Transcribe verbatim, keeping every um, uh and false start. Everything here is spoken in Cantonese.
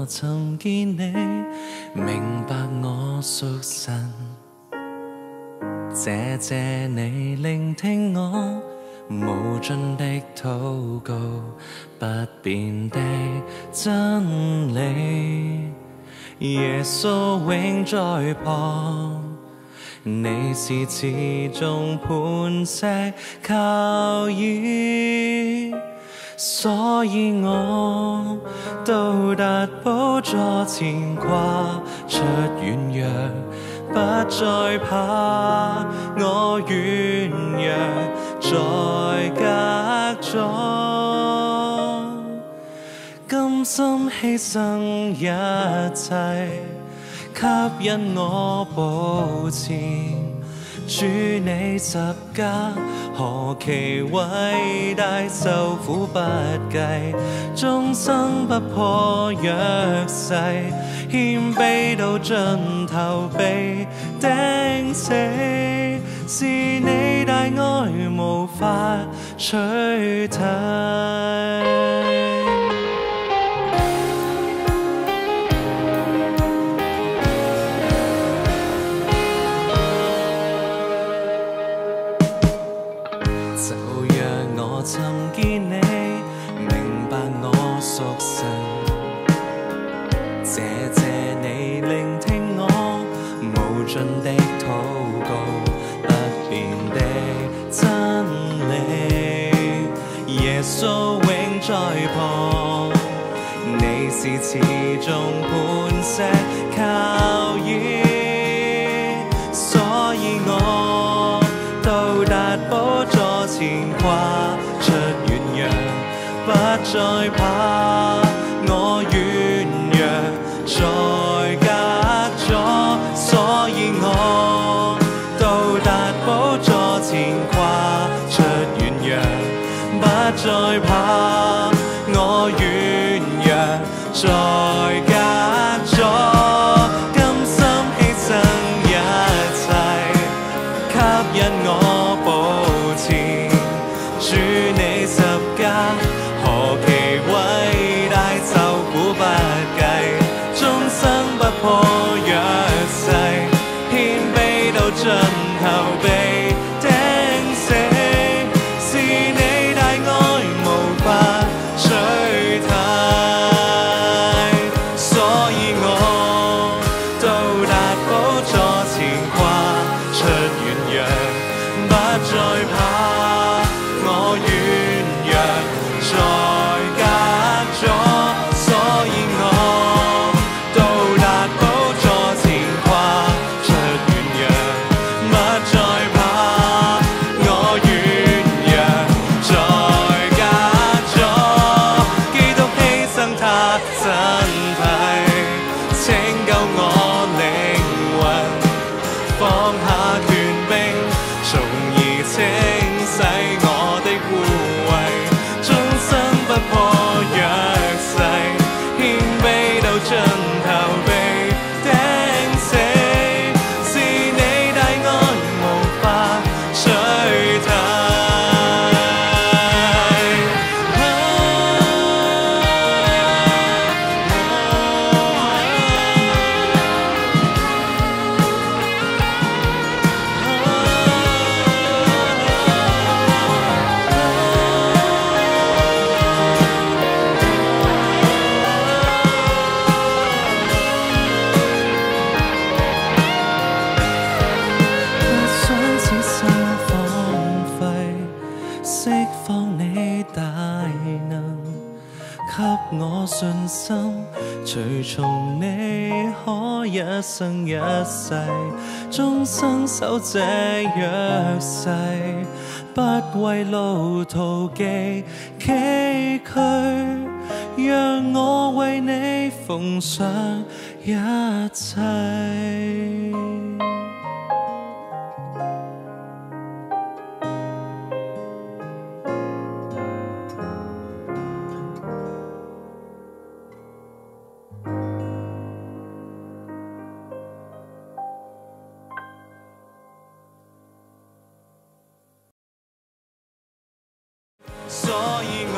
尋見你，明白我屬神。謝謝你聆聽我無盡的禱告，不變的真理。耶穌永在旁，你是始終磐石靠倚。所以我到達寶座前跨出軟弱，不再怕我軟弱在隔阻，甘心犧牲一切，吸引我步前。主你十架何其偉大，受苦不計，終生不破約誓，謙卑到盡頭被釘死，是你大愛無法取替。尋見你，明白我屬神。謝謝你聆聽我無盡的禱告，不變的真理。耶穌永在旁，你是始終磐石靠倚，所以我到達寶座前跨出軟弱，不再怕我軟弱在隔阻，所以我到達寶座前跨出軟弱，不再怕我軟弱在隔阻，甘心犧牲一切，吸引我步前。主你十架何其偉大，受苦不計，終生不破約誓，謙卑到盡頭被釘死，是你大愛無法取替。所以我到達寶座前跨出軟弱，不再怕我軟弱在隔阻，所以我到達寶座前跨出軟弱，不再怕我軟弱在隔阻。基督犧牲他身體，拯救我靈魂，放下權柄，從而清洗我的污穢，終生不破約誓，謙卑到盡頭被釘死，是你大愛無法取替。釋放你大能，給我信心，隨從你可一生一世，終生守這約誓，不為路途記崎嶇，讓我為你奉上一切。所以我